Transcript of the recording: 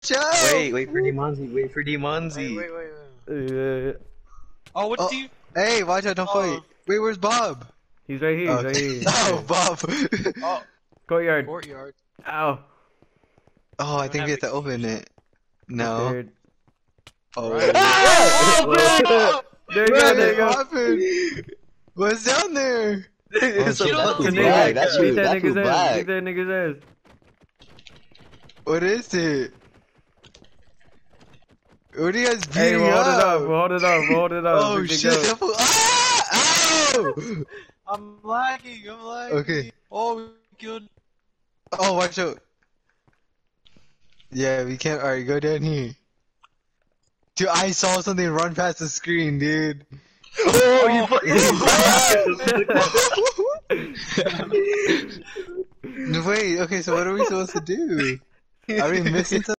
Wait for Demonzi. Wait for Demonzi. Wait. Oh, what do you? Hey, watch out! Don't fight. Wait, where's Bob? He's right here. He's right here. Oh, Bob. Oh, Courtyard. Ow. Oh, I think we have to open it. No. Scared. Oh. There you go. There you go. What happened? What's down there? It's a It's a fucking nigga. black. That's Beat you. that That's you nigga's ass. black. Beat that nigga's ass. What is it? What are you guys Hey, beating we'll hold it up. up? We'll hold it up. We'll hold it up. Oh We can shit! go. Ow! I'm lagging. Okay. Oh, we killed. Oh, watch out. Yeah, we can't. Alright, go down here. Dude, I saw something run past the screen, dude. Oh, you fucking. Wait, okay, so what are we supposed to do? Are we missing something?